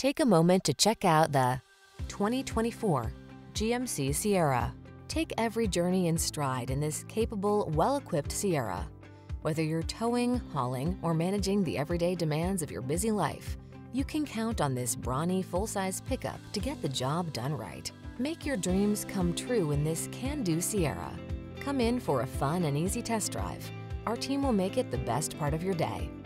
Take a moment to check out the 2024 GMC Sierra. Take every journey in stride in this capable, well-equipped Sierra. Whether you're towing, hauling, or managing the everyday demands of your busy life, you can count on this brawny full-size pickup to get the job done right. Make your dreams come true in this can-do Sierra. Come in for a fun and easy test drive. Our team will make it the best part of your day.